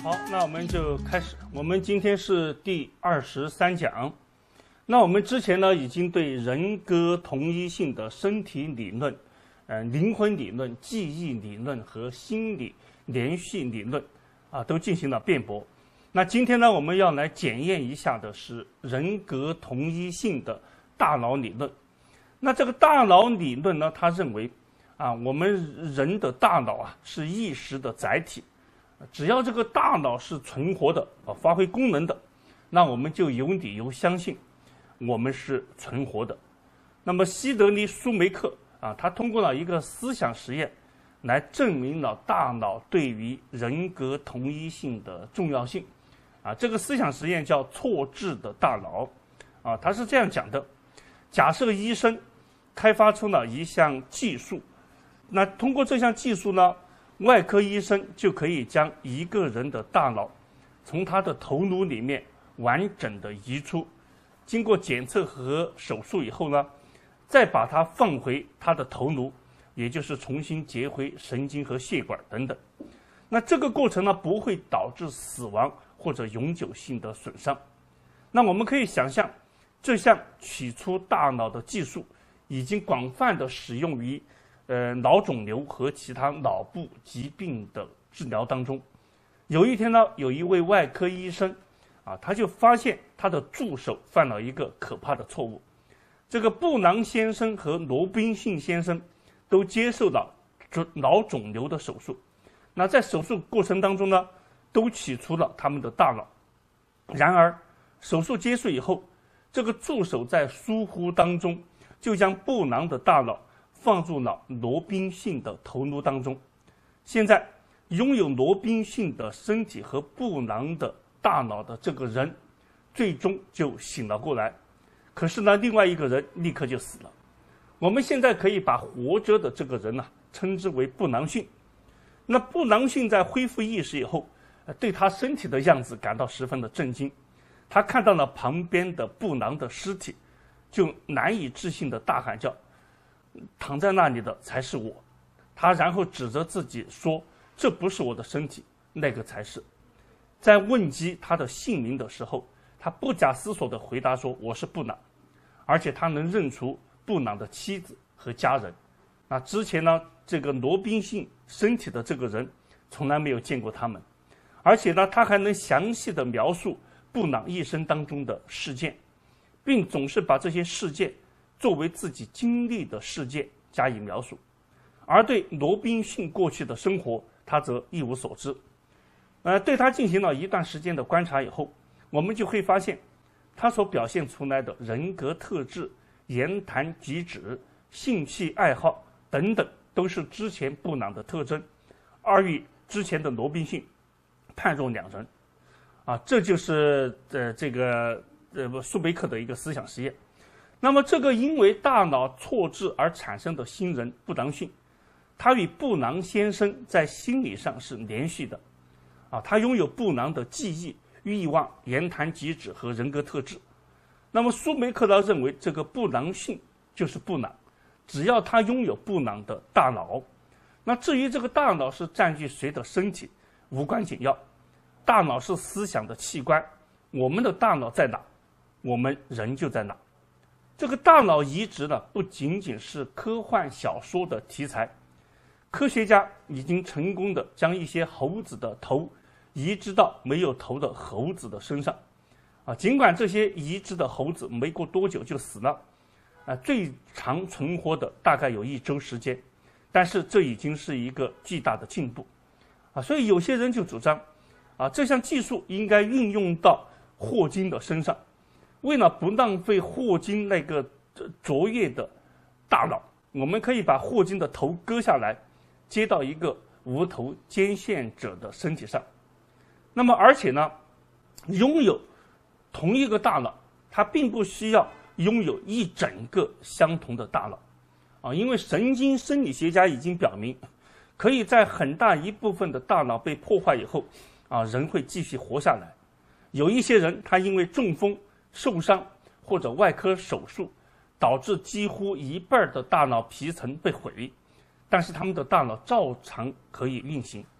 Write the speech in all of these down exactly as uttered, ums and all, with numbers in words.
好，那我们就开始。我们今天是第二十三讲。那我们之前呢，已经对人格同一性的身体理论、呃灵魂理论、记忆理论和心理连续理论啊，都进行了辩驳。那今天呢，我们要来检验一下的是人格同一性的大脑理论。那这个大脑理论呢，他认为啊，我们人的大脑啊是意识的载体。只要这个大脑是存活的啊，发挥功能的，那我们就有理由相信我们是存活的。那么西德尼·舒梅克啊，他通过了一个思想实验来证明了大脑对于人格同一性的重要性啊。这个思想实验叫错置的大脑啊，他是这样讲的：假设医生开发出了一项技术，那通过这项技术呢，外科医生就可以将一个人的大脑从他的头颅里面完整的移出，经过检测和手术以后呢，再把它放回他的头颅，也就是重新结回神经和血管等等。那这个过程呢，不会导致死亡或者永久性的损伤。那我们可以想象，这项取出大脑的技术已经广泛的使用于呃，脑肿瘤和其他脑部疾病的治疗当中。有一天呢，有一位外科医生啊，他就发现他的助手犯了一个可怕的错误。这个布朗先生和罗宾逊先生都接受了脑肿瘤的手术。那在手术过程当中呢，都取出了他们的大脑。然而，手术结束以后，这个助手在疏忽当中就将布朗的大脑放入了罗宾逊的头颅当中。现在拥有罗宾逊的身体和布朗的大脑的这个人最终就醒了过来，可是呢，另外一个人立刻就死了。我们现在可以把活着的这个人呢、啊、称之为布朗逊。那布朗逊在恢复意识以后，对他身体的样子感到十分的震惊。他看到了旁边的布朗的尸体，就难以置信的大喊叫：躺在那里的才是我。他然后指着自己说：这不是我的身体，那个才是。在问及他的姓名的时候，他不假思索地回答说：我是布朗。而且他能认出布朗的妻子和家人。那之前呢，这个罗宾逊身体的这个人从来没有见过他们。而且呢，他还能详细地描述布朗一生当中的事件，并总是把这些事件作为自己经历的事件加以描述。而对罗宾逊过去的生活，他则一无所知。呃，对他进行了一段时间的观察以后，我们就会发现，他所表现出来的人格特质、言谈举止、兴趣爱好等等，都是之前布朗的特征，而与之前的罗宾逊判若两人。啊，这就是呃这个呃舒梅克的一个思想实验。那么，这个因为大脑错置而产生的新人布朗逊，他与布朗先生在心理上是连续的，啊，他拥有布朗的记忆、欲望、言谈举止和人格特质。那么，舒梅克呢认为这个布朗逊就是布朗，只要他拥有布朗的大脑。那至于这个大脑是占据谁的身体，无关紧要。大脑是思想的器官，我们的大脑在哪，我们人就在哪。这个大脑移植呢，不仅仅是科幻小说的题材，科学家已经成功的将一些猴子的头移植到没有头的猴子的身上，啊，尽管这些移植的猴子没过多久就死了，啊，最长存活的大概有一周时间，但是这已经是一个巨大的进步，啊，所以有些人就主张，啊，这项技术应该运用到霍金的身上。为了不浪费霍金那个卓越的大脑，我们可以把霍金的头割下来，接到一个无头捐献者的身体上。那么，而且呢，拥有同一个大脑，它并不需要拥有一整个相同的大脑，啊，因为神经生理学家已经表明，可以在很大一部分的大脑被破坏以后，啊，人会继续活下来。有一些人，他因为中风、受伤或者外科手术，导致几乎一半的大脑皮层被毁，但是他们的大脑照常可以运行。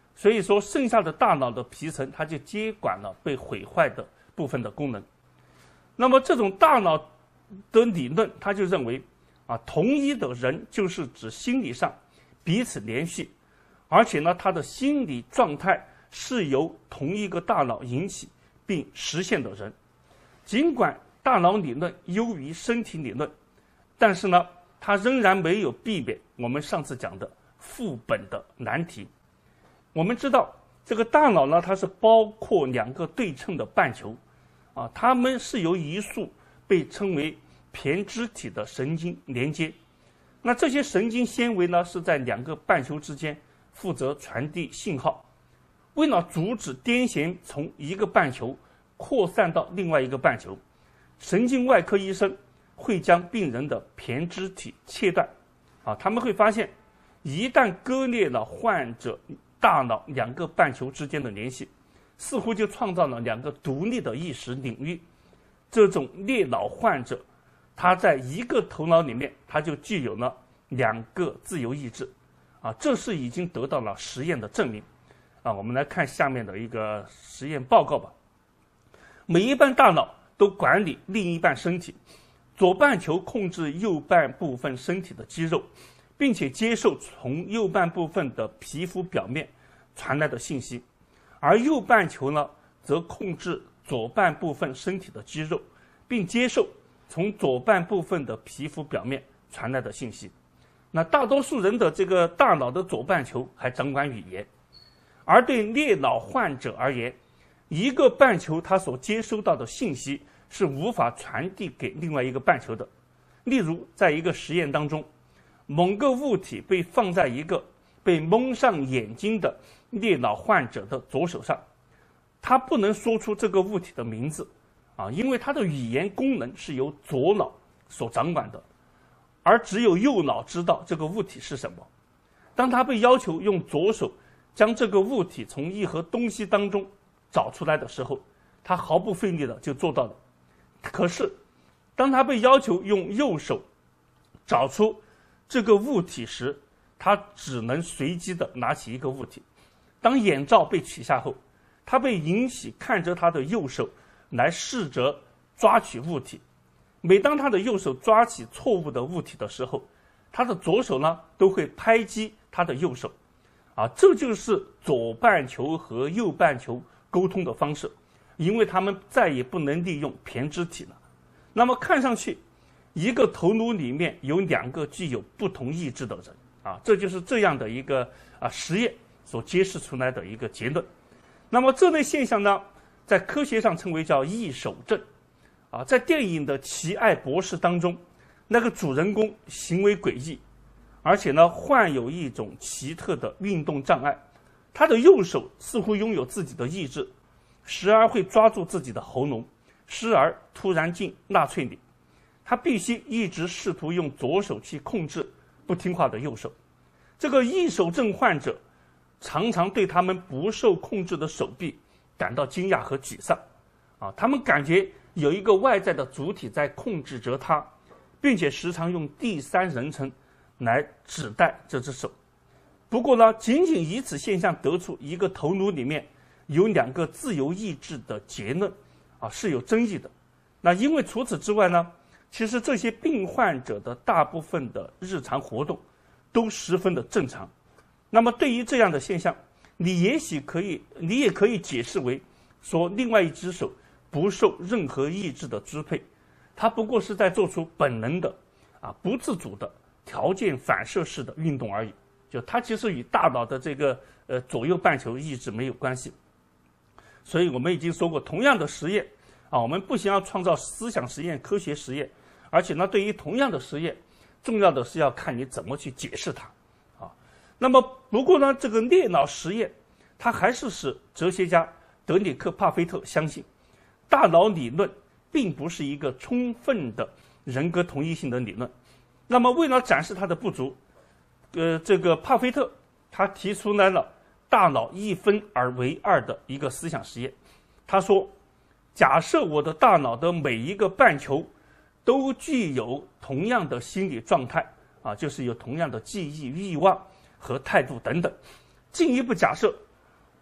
所以说剩下的大脑的皮层它就接管了被毁坏的部分的功能。那么这种大脑的理论，他就认为啊，同一的人就是指心理上彼此联系，而且呢，他的心理状态是由同一个大脑引起并实现的人。尽管大脑理论优于身体理论，但是呢，它仍然没有避免我们上次讲的副本的难题。我们知道这个大脑呢，它是包括两个对称的半球啊，它们是由一束被称为胼胝体的神经连接。那这些神经纤维呢，是在两个半球之间负责传递信号。为了阻止癫痫从一个半球扩散到另外一个半球，神经外科医生会将病人的胼胝体切断啊，他们会发现一旦割裂了患者大脑两个半球之间的联系，似乎就创造了两个独立的意识领域。这种裂脑患者，他在一个头脑里面，他就具有了两个自由意志啊，这是已经得到了实验的证明啊。我们来看下面的一个实验报告吧。每一半大脑都管理另一半身体，左半球控制右半部分身体的肌肉，并且接受从右半部分的皮肤表面传来的信息，而右半球呢，则控制左半部分身体的肌肉，并接受从左半部分的皮肤表面传来的信息。那大多数人的这个大脑的左半球还掌管语言，而对裂脑患者而言，一个半球它所接收到的信息是无法传递给另外一个半球的。例如，在一个实验当中，某个物体被放在一个被蒙上眼睛的裂脑患者的左手上，他不能说出这个物体的名字啊，因为他的语言功能是由左脑所掌管的，而只有右脑知道这个物体是什么。当他被要求用左手将这个物体从一盒东西当中找出来的时候，他毫不费力的就做到了。可是当他被要求用右手找出这个物体时，他只能随机的拿起一个物体。当眼罩被取下后，他被允许看着他的右手来试着抓取物体。每当他的右手抓起错误的物体的时候，他的左手呢都会拍击他的右手啊，这就是左半球和右半球沟通的方式，因为他们再也不能利用胼胝体了。那么看上去，一个头颅里面有两个具有不同意志的人啊，这就是这样的一个啊实验所揭示出来的一个结论。那么这类现象呢，在科学上称为叫异手症啊。在电影的《奇爱博士》当中，那个主人公行为诡异，而且呢患有一种奇特的运动障碍，他的右手似乎拥有自己的意志，时而会抓住自己的喉咙，时而突然进纳粹里。他必须一直试图用左手去控制不听话的右手。这个异手症患者常常对他们不受控制的手臂感到惊讶和沮丧啊，他们感觉有一个外在的主体在控制着他，并且时常用第三人称来指代这只手。不过呢，仅仅以此现象得出一个头颅里面有两个自由意志的结论啊，是有争议的。那因为除此之外呢，其实这些病患者的大部分的日常活动都十分的正常。那么对于这样的现象，你也许可以，你也可以解释为说，另外一只手不受任何意志的支配，它不过是在做出本能的啊不自主的条件反射式的运动而已。就它其实与大脑的这个呃左右半球意志没有关系。所以我们已经说过，同样的实验啊，我们不想要创造思想实验、科学实验，而且呢，对于同样的实验，重要的是要看你怎么去解释它啊。那么不过呢，这个裂脑实验它还是使哲学家德里克·帕菲特相信，大脑理论并不是一个充分的人格同一性的理论。那么为了展示它的不足，呃，这个帕菲特他提出来了大脑一分而为二的一个思想实验。他说，假设我的大脑的每一个半球都具有同样的心理状态啊，就是有同样的记忆、欲望和态度等等。进一步假设，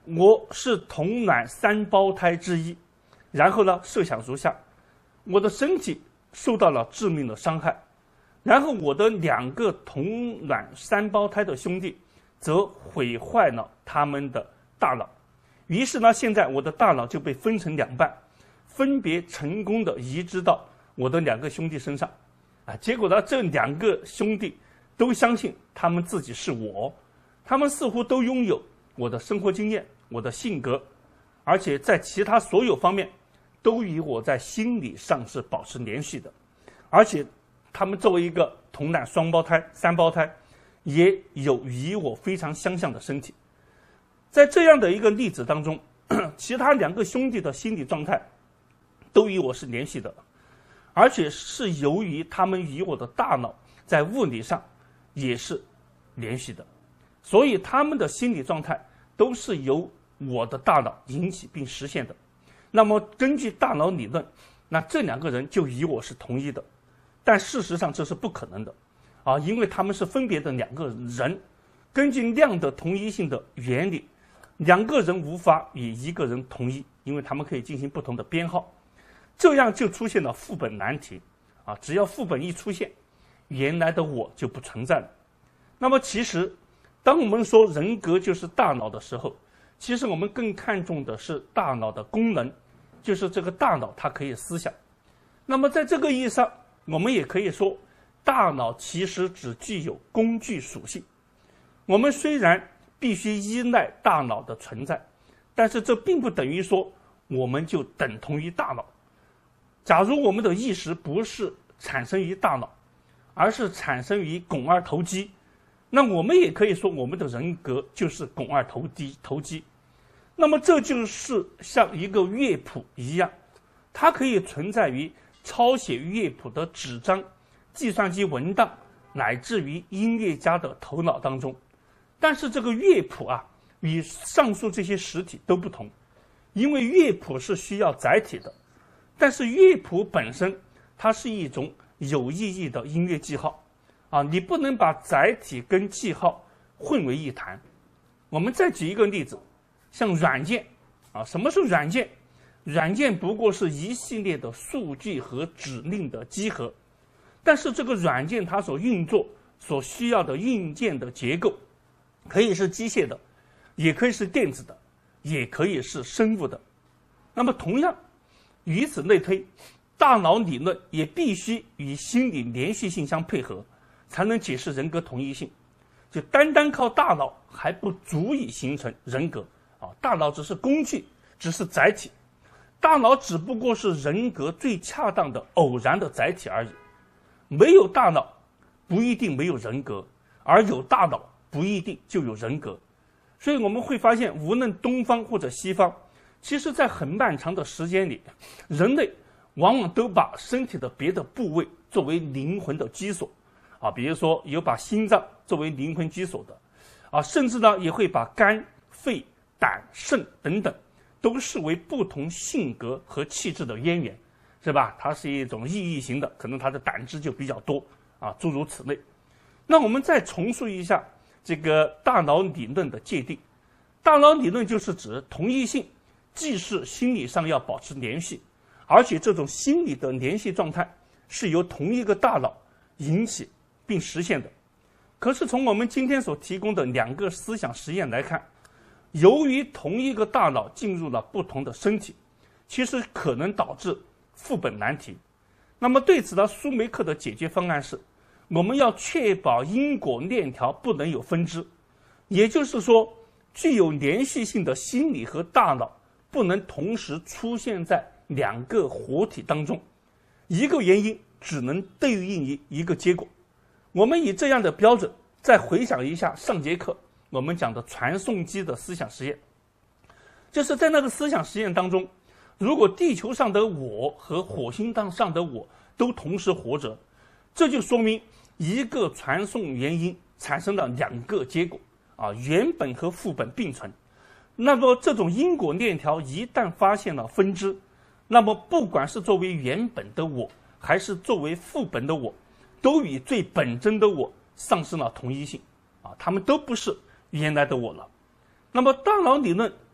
我是同卵三胞胎之一，然后呢，设想如下：我的身体受到了致命的伤害，然后我的两个同卵三胞胎的兄弟则毁坏了他们的大脑，于是呢，现在我的大脑就被分成两半，分别成功的移植到我的两个兄弟身上，啊，结果呢，这两个兄弟都相信他们自己是我，他们似乎都拥有我的生活经验、我的性格，而且在其他所有方面都与我在心理上是保持联系的，而且他们作为一个同卵双胞胎、三胞胎，也有与我非常相像的身体。在这样的一个例子当中，其他两个兄弟的心理状态都与我是联系的，而且是由于他们与我的大脑在物理上也是联系的，所以他们的心理状态都是由我的大脑引起并实现的。那么根据大脑理论，那这两个人就与我是同一的，但事实上这是不可能的啊，因为他们是分别的两个人。根据量的同一性的原理，两个人无法与一个人同一，因为他们可以进行不同的编号，这样就出现了副本难题啊！只要副本一出现，原来的我就不存在了。那么其实当我们说人格就是大脑的时候，其实我们更看重的是大脑的功能，就是这个大脑它可以思想。那么在这个意义上，我们也可以说大脑其实只具有工具属性。我们虽然必须依赖大脑的存在，但是这并不等于说我们就等同于大脑。假如我们的意识不是产生于大脑，而是产生于肱二头肌，那我们也可以说我们的人格就是肱二头肌头肌。那么这就是像一个乐谱一样，它可以存在于抄写乐谱的纸张、计算机文档，乃至于音乐家的头脑当中。但是这个乐谱啊，与上述这些实体都不同，因为乐谱是需要载体的，但是乐谱本身它是一种有意义的音乐记号啊，你不能把载体跟记号混为一谈。我们再举一个例子，像软件啊，什么是软件？软件不过是一系列的数据和指令的集合，但是这个软件它所运作所需要的硬件的结构，可以是机械的，也可以是电子的，也可以是生物的。那么同样，以此类推，大脑理论也必须与心理连续性相配合，才能解释人格同一性。就单单靠大脑还不足以形成人格啊，大脑只是工具，只是载体，大脑只不过是人格最恰当的偶然的载体而已。没有大脑不一定没有人格，而有大脑不一定就有人格。所以我们会发现，无论东方或者西方，其实在很漫长的时间里，人类往往都把身体的别的部位作为灵魂的居所啊，比如说有把心脏作为灵魂居所的啊，甚至呢也会把肝、肺、胆、肾等等都视为不同性格和气质的渊源，是吧？它是一种意义型的，可能它的胆汁就比较多啊，诸如此类。那我们再重述一下这个大脑理论的界定。大脑理论就是指同一性既是心理上要保持联系，而且这种心理的联系状态是由同一个大脑引起并实现的。可是从我们今天所提供的两个思想实验来看，由于同一个大脑进入了不同的身体，其实可能导致副本难题。那么对此呢，舒梅克的解决方案是，我们要确保因果链条不能有分支，也就是说，具有连续性的心理和大脑不能同时出现在两个活体当中，一个原因只能对应于一个结果。我们以这样的标准再回想一下上节课我们讲的传送机的思想实验，就是在那个思想实验当中，如果地球上的我和火星上的我都同时活着，这就说明一个传送原因产生了两个结果啊，原本和副本并存。那么这种因果链条一旦发现了分支，那么不管是作为原本的我还是作为副本的我，都与最本真的我丧失了同一性啊，他们都不是原来的我了。那么大脑理论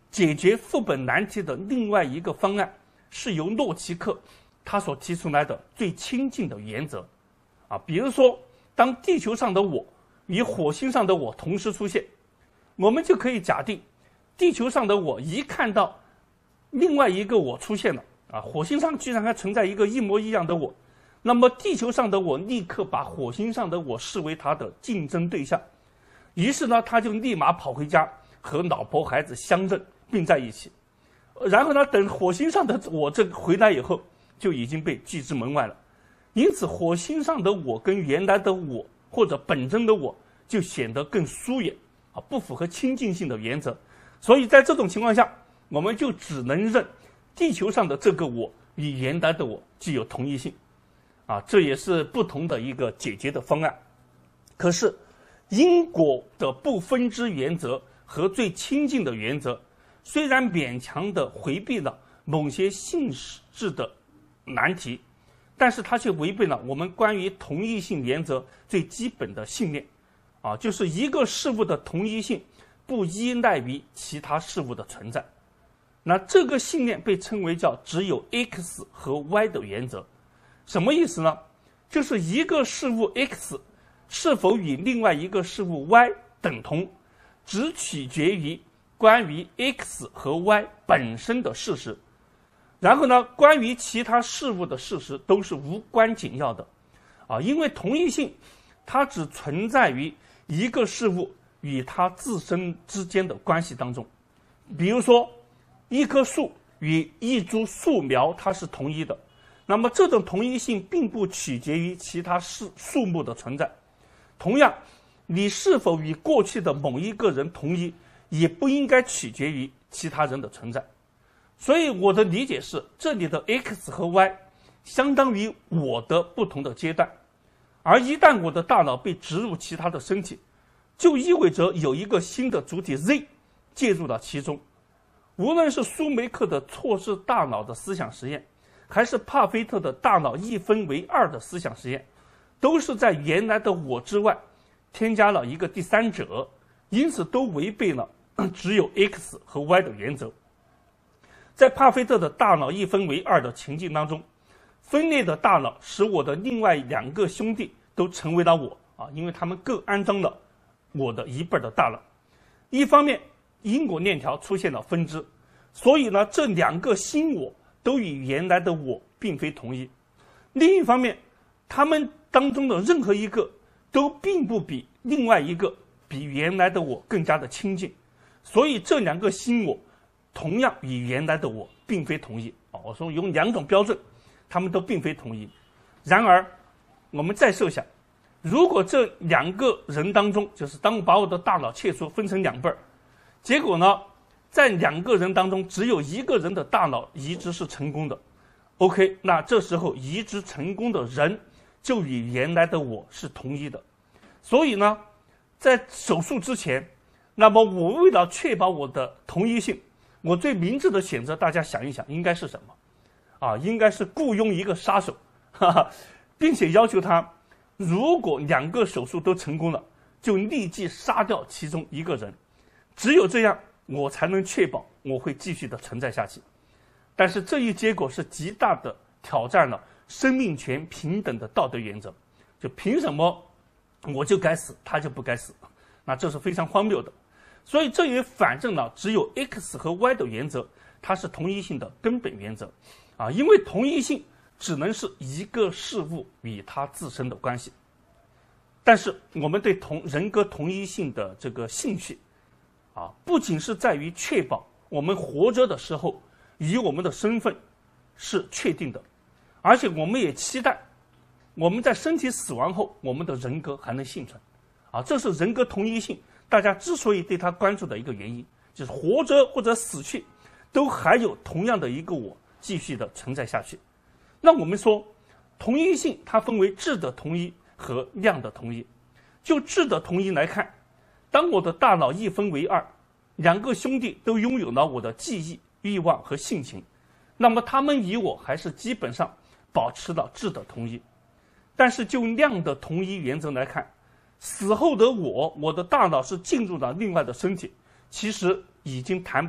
解决副本难题的另外一个方案，是由洛奇克他所提出来的最亲近的原则啊。比如说，当地球上的我与火星上的我同时出现，我们就可以假定，地球上的我一看到另外一个我出现了啊，火星上居然还存在一个一模一样的我，那么地球上的我立刻把火星上的我视为他的竞争对象，于是呢，他就立马跑回家和老婆孩子相认并在一起，然后呢，等火星上的我这回来以后，就已经被拒之门外了。因此，火星上的我跟原来的我或者本真的我就显得更疏远啊，不符合亲近性的原则。所以在这种情况下，我们就只能认地球上的这个我与原来的我具有同一性啊，这也是不同的一个解决的方案。可是因果的不分支原则和最亲近的原则，虽然勉强地回避了某些性质的难题，但是它却违背了我们关于同一性原则最基本的信念啊，就是一个事物的同一性不依赖于其他事物的存在。那这个信念被称为叫只有 X 和 Y 的原则。什么意思呢？就是一个事物 X 是否与另外一个事物 Y 等同，只取决于关于 X 和 Y 本身的事实。然后呢，关于其他事物的事实都是无关紧要的啊，因为同一性它只存在于一个事物与它自身之间的关系当中。比如说，一棵树与一株树苗它是同一的，那么这种同一性并不取决于其他树树木的存在。同样，你是否与过去的某一个人同一，也不应该取决于其他人的存在。所以我的理解是，这里的 X 和 Y 相当于我的不同的阶段，而一旦我的大脑被植入其他的身体，就意味着有一个新的主体 Z 介入了其中。无论是舒梅克的错视大脑的思想实验，还是帕菲特的大脑一分为二的思想实验，都是在原来的我之外添加了一个第三者，因此都违背了只有 X 和 Y 的原则。在帕菲特的大脑一分为二的情境当中，分裂的大脑使我的另外两个兄弟都成为了我啊，因为他们各安装了我的一半的大脑。一方面，因果链条出现了分支，所以呢，这两个新我都与原来的我并非同一。另一方面，他们当中的任何一个都并不比另外一个比原来的我更加的亲近，所以这两个新我同样与原来的我并非同一啊。我说用两种标准，他们都并非同一。然而，我们再设想，如果这两个人当中，就是当我把我的大脑切除分成两半，结果呢，在两个人当中只有一个人的大脑移植是成功的 ，OK， 那这时候移植成功的人就与原来的我是同一的。所以呢，在手术之前，那么我为了确保我的同一性，我最明智的选择，大家想一想，应该是什么？啊，应该是雇佣一个杀手，哈哈，并且要求他，如果两个手术都成功了，就立即杀掉其中一个人。只有这样，我才能确保我会继续的存在下去。但是这一结果是极大的挑战了生命权平等的道德原则。就凭什么我就该死，他就不该死？那这是非常荒谬的。所以这也反证了只有 X 和 Y 的原则，它是同一性的根本原则啊，因为同一性只能是一个事物与它自身的关系。但是我们对同人格同一性的这个兴趣啊，不仅是在于确保我们活着的时候与我们的身份是确定的，而且我们也期待我们在身体死亡后，我们的人格还能幸存啊，这是人格同一性大家之所以对它关注的一个原因，就是活着或者死去都还有同样的一个我继续的存在下去。那我们说同一性它分为质的同一和量的同一。就质的同一来看，当我的大脑一分为二，两个兄弟都拥有了我的记忆、欲望和性情，那么他们与我还是基本上保持了质的同一。但是就量的同一原则来看，死后的我，我的大脑是进入了另外的身体，其实已经谈不上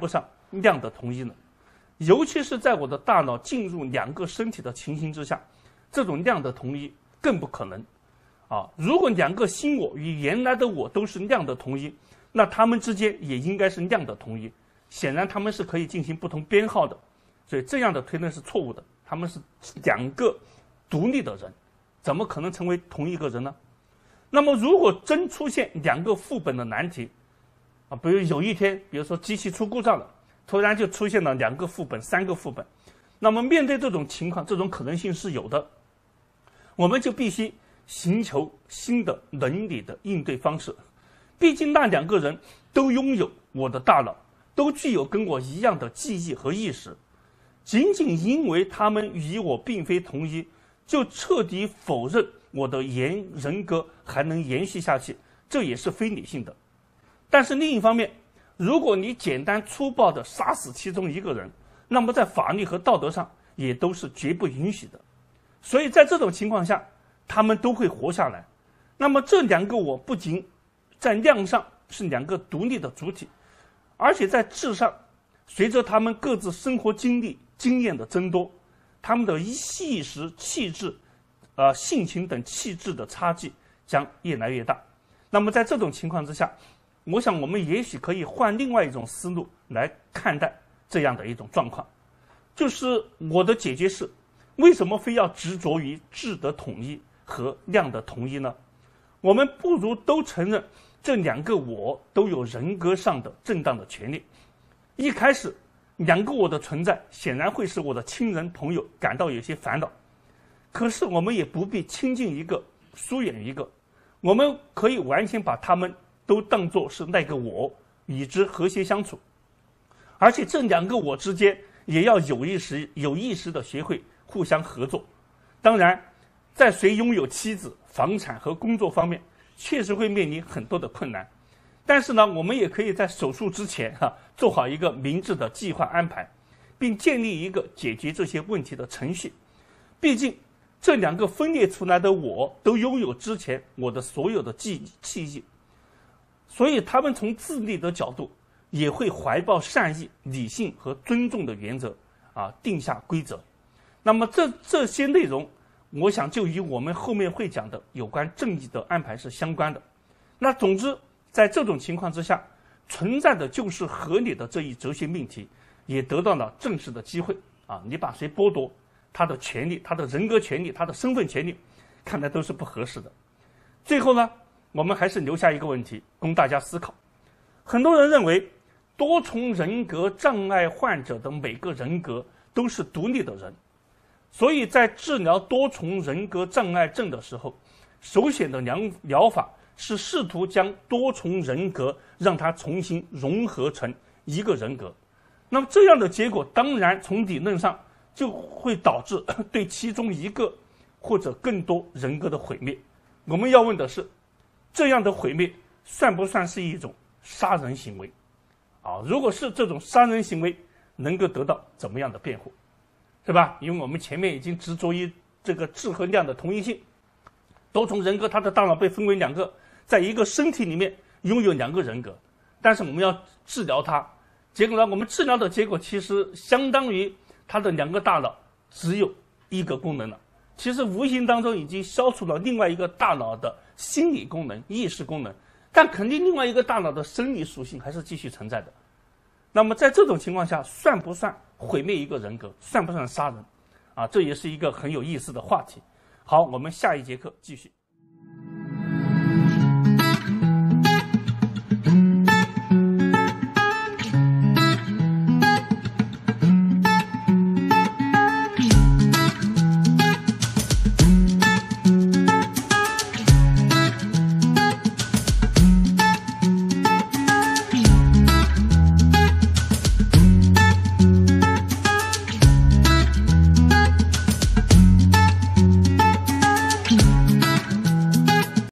量的统一呢？尤其是在我的大脑进入两个身体的情形之下，这种量的统一更不可能。啊，如果两个新我与原来的我都是量的统一，那它们之间也应该是量的统一。显然它们是可以进行不同编号的，所以这样的推论是错误的。他们是两个独立的人，怎么可能成为同一个人呢？那么如果真出现两个副本的难题啊，比如有一天，比如说机器出故障了，突然就出现了两个副本、三个副本，那么面对这种情况，这种可能性是有的，我们就必须寻求新的伦理的应对方式。毕竟那两个人都拥有我的大脑，都具有跟我一样的记忆和意识，仅仅因为他们与我并非同一，就彻底否认我的原人格还能延续下去，这也是非理性的。但是另一方面，如果你简单粗暴地杀死其中一个人，那么在法律和道德上也都是绝不允许的。所以在这种情况下，他们都会活下来。那么这两个我不仅在量上是两个独立的主体，而且在质上，随着他们各自生活经历经验的增多，他们的意识、气质、呃性情等气质的差距将越来越大。那么在这种情况之下，我想我们也许可以换另外一种思路来看待这样的一种状况，就是我的解决是，为什么非要执着于质的统一和量的统一呢？我们不如都承认这两个我都有人格上的正当的权利。一开始两个我的存在显然会使我的亲人朋友感到有些烦恼，可是我们也不必亲近一个疏远一个，我们可以完全把他们都当作是那个我，与之和谐相处。而且这两个我之间也要有意识有意识地学会互相合作。当然在谁拥有妻子、房产和工作方面确实会面临很多的困难，但是呢，我们也可以在手术之前哈、啊、做好一个明智的计划安排，并建立一个解决这些问题的程序。毕竟这两个分裂出来的我都拥有之前我的所有的记记忆，所以他们从自立的角度也会怀抱善意、理性和尊重的原则啊，定下规则。那么这这些内容，我想就与我们后面会讲的有关正义的安排是相关的。那总之，在这种情况之下，存在的就是合理的这一哲学命题也得到了正式的机会啊！你把谁剥夺他的权利、他的人格权利、他的身份权利，看来都是不合适的。最后呢，我们还是留下一个问题供大家思考。很多人认为多重人格障碍患者的每个人格都是独立的人，所以在治疗多重人格障碍症的时候，首选的疗疗法是试图将多重人格让它重新融合成一个人格。那么这样的结果当然从理论上就会导致对其中一个或者更多人格的毁灭。我们要问的是，这样的毁灭算不算是一种杀人行为啊？如果是这种杀人行为，能够得到怎么样的辩护，是吧？因为我们前面已经执着于这个质和量的同一性，多重人格它的大脑被分为两个，在一个身体里面拥有两个人格，但是我们要治疗它，结果呢，我们治疗的结果其实相当于它的两个大脑只有一个功能了，其实无形当中已经消除了另外一个大脑的心理功能、意识功能，但肯定另外一个大脑的生理属性还是继续存在的。那么在这种情况下，算不算毁灭一个人格，算不算杀人啊？这也是一个很有意思的话题。好，我们下一节课继续。